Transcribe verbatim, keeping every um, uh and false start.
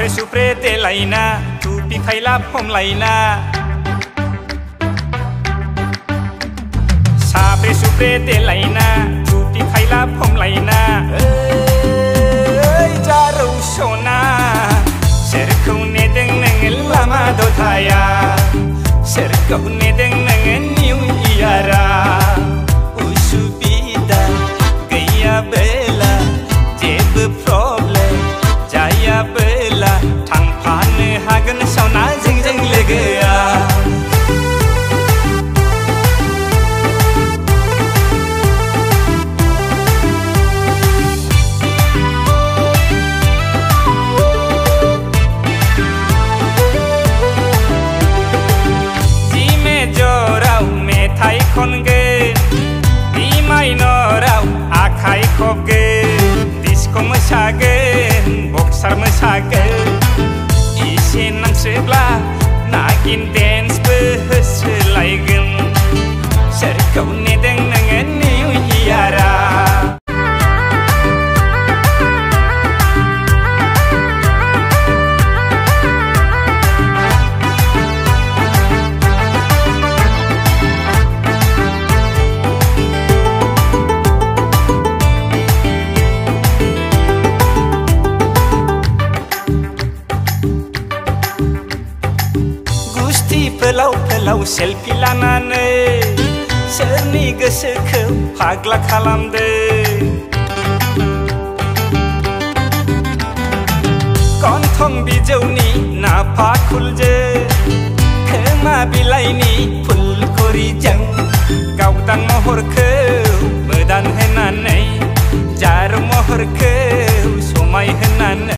साप्रे सुप्रे देलायना टुपि खायला हमलायना साप्रे सुप्रे देलायना टुपि खायला हमलायना ओइ जारौ सना सोरखौ नेदों नोङो लामा दथाया सोरखौ नेदों नोङो निउ इयारा उसुबिदा गैयाबोला जेबो प्रब्लेम जायाबोला थांफानो हागोन सावना जोंजों लोगोआ जी मेजराव मेथाइ खनगोन बि माइनराव आखाइ खबगोन डिस्क' मोसागोन बक्सार मोसागोन इसे नांसोब्ला नागिन डेन्सबो होसोलायगोन सोरखौ नेदों नोङो निउ इयारा फोलाव फोलाव सेल्फि लानानै सोरनि गोसोखौ फाग्ला खालामदो गन्थं बिजौनि नाफा खुलजो खोमा बिलाइनि फुलखुरिजों गावदां महरखौ मोदान होनानै जारौ महरखौ समाय होनानै